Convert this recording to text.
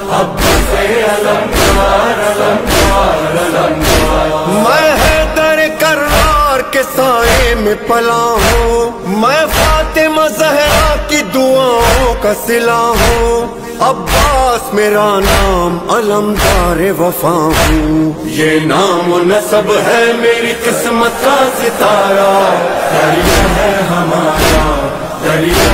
अब्बास अलमदार अलमदार अलमदार। मैं हैदर करार के साए में पला हूँ, मैं फातिमा जहरा की दुआओं का सिला हूँ। अब्बास मेरा नाम अलमदार वफा हूँ, ये नाम नसब है मेरी किस्मत का सितारा। दरिया है हमारा, दरिया